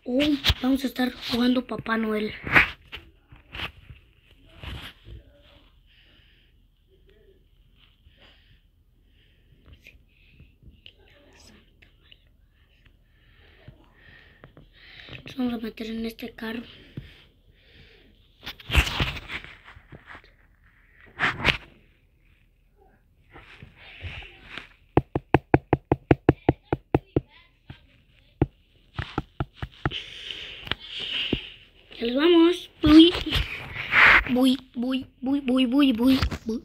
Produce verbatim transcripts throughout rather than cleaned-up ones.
Hoy vamos a estar jugando Papá Noel. Nos vamos a meter en este carro. Ya les vamos. Uy. Voy, voy, voy, voy, voy, voy.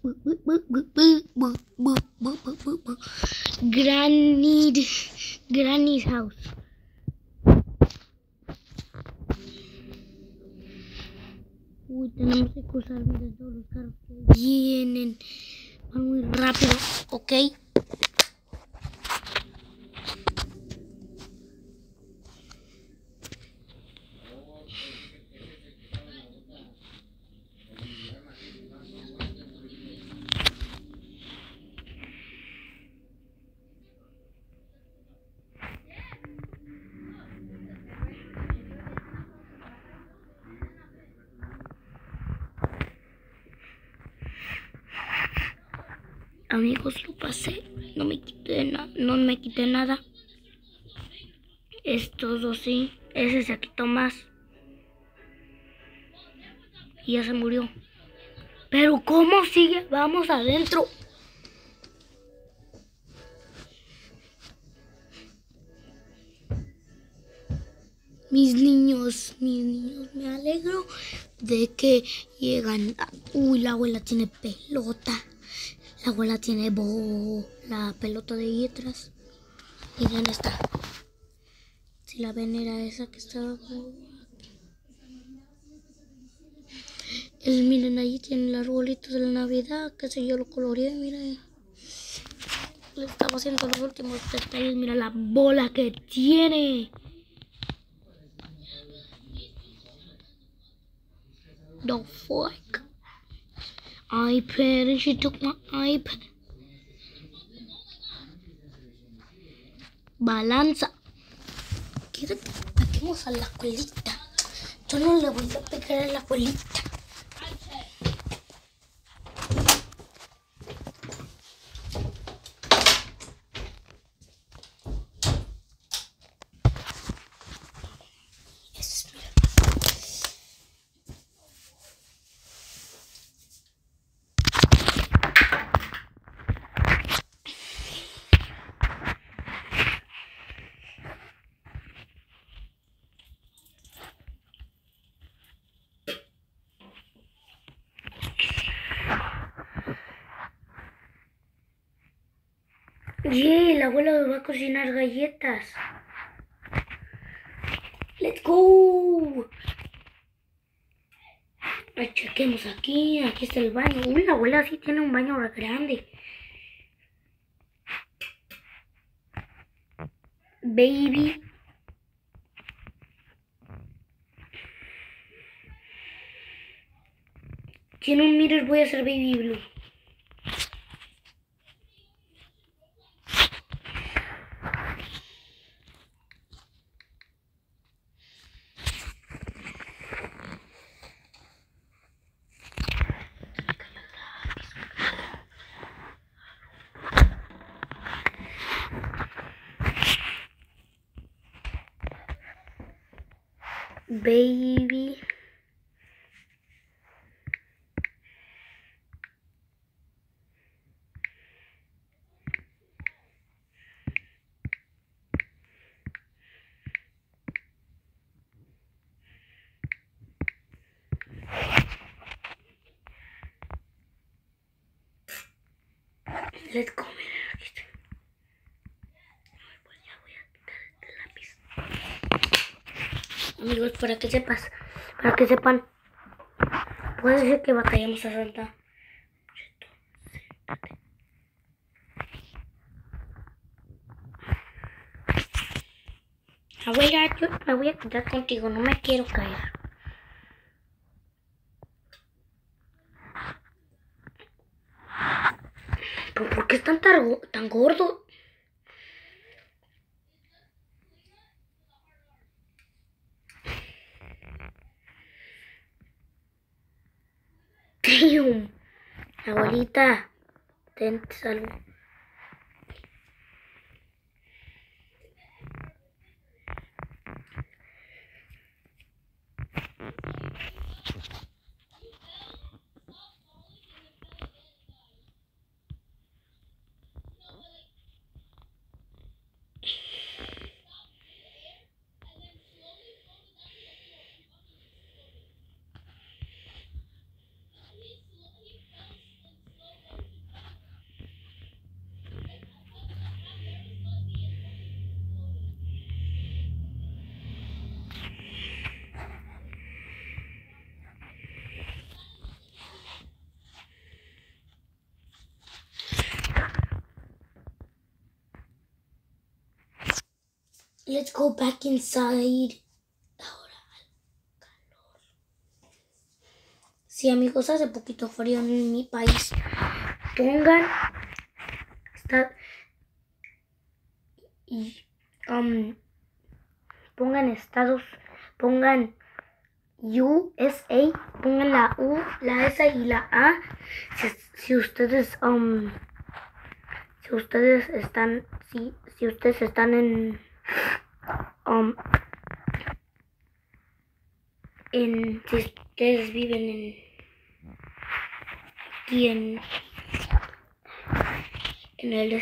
Granny, Granny's house. Uy, tenemos que cruzar, miren todos los carros que vienen. Van muy rápido, ¿ok? Amigos, lo pasé, no me quité nada, no me quité nada. Estos dos sí, ese se quitó más. Y ya se murió. Pero ¿cómo sigue? Vamos adentro. Mis niños, mis niños, me alegro de que llegan. Uy, la abuela tiene pelota. La abuela tiene bo la pelota de ahí atrás. ¿Y dónde está? Si la ven, era esa que estaba. El, miren, ahí tiene el arbolito de la Navidad, que sé yo lo coloreé, miren. Le estaba haciendo los últimos detalles, mira la bola que tiene. The fuck? iPad, and she took my iPad. Balanza. ¿Quieres que peguemos a la abuelita? Yo no le voy a pegar a la abuelita. Yeah, la abuela me va a cocinar galletas. Let's go. Chequemos aquí, aquí está el baño. Uy, la abuela sí tiene un baño grande. Baby. Tiene un mirror, voy a hacer Baby Blue. Baby. Let's go, miren, aquí está. Pues ya voy a quitar este lápiz. Amigos, para que sepas, para que sepan, puede ser que batallemos a Santa. Séntate. Abuela, yo me voy a quedar contigo, no me quiero caer. ¿Pero por qué están tan, tan gordo? Abuelita, ten salud. Let's go back inside. Ahora al calor. Sí, amigos, hace poquito frío en mi país. Pongan está, y um, pongan Estados, pongan U S A, pongan la U, la S y la A. Si, si ustedes um, si ustedes están, si, si ustedes están en Um, en, si ustedes viven en aquí en en el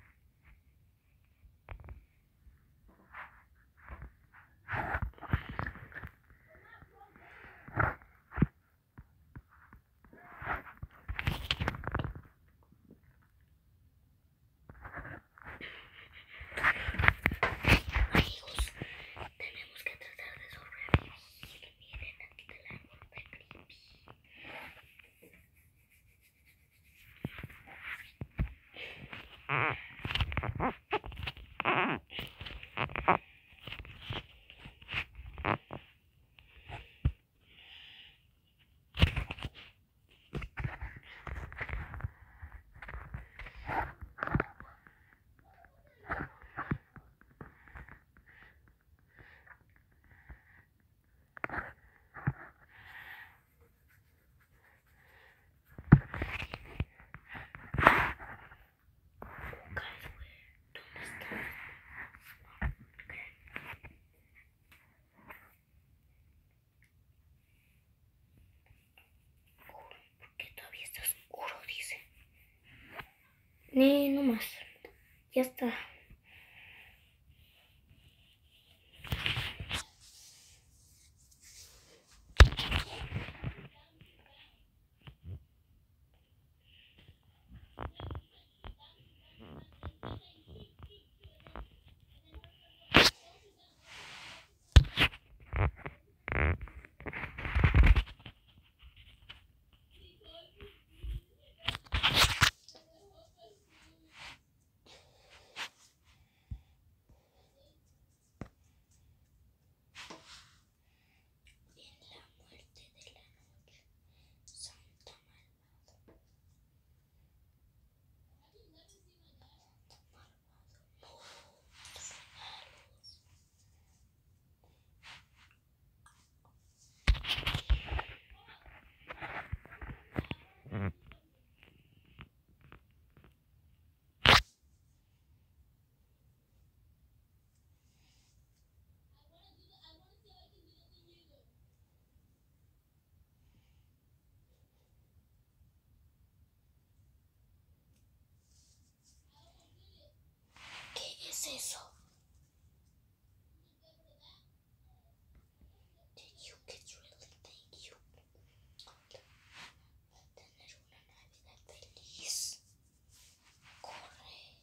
Ne, no más. Ya está. ¿Qué es eso? Did you kids really think you tener una Navidad feliz? Corre.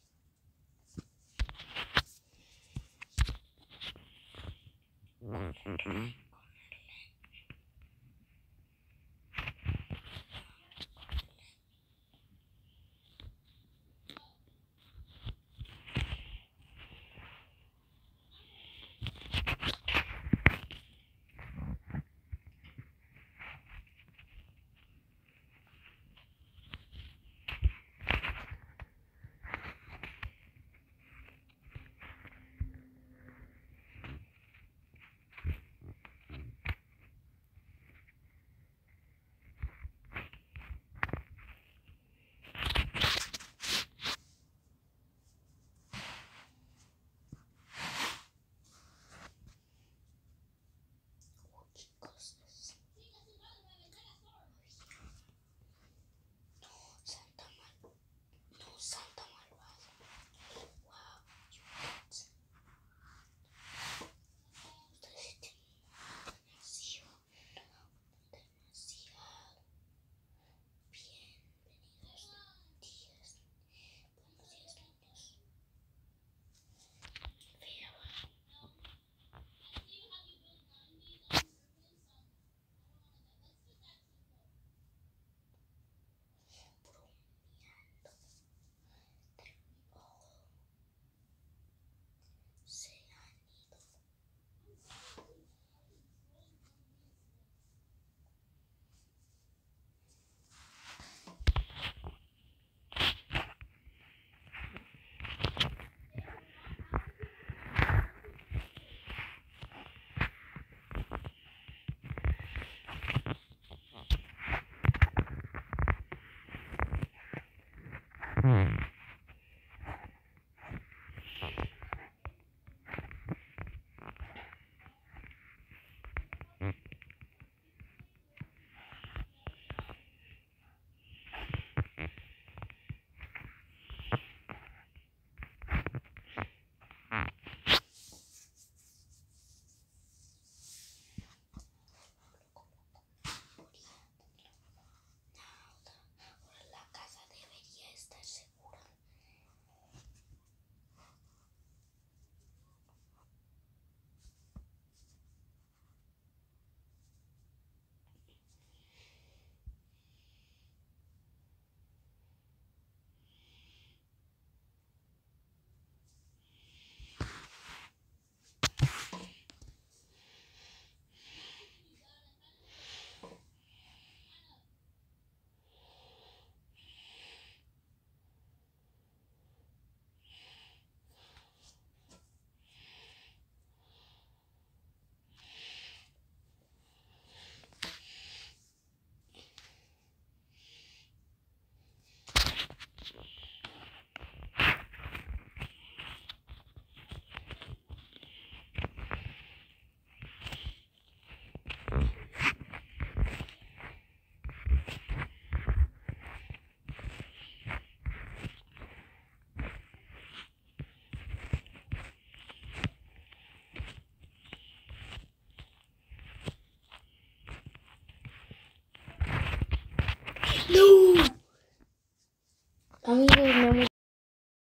No.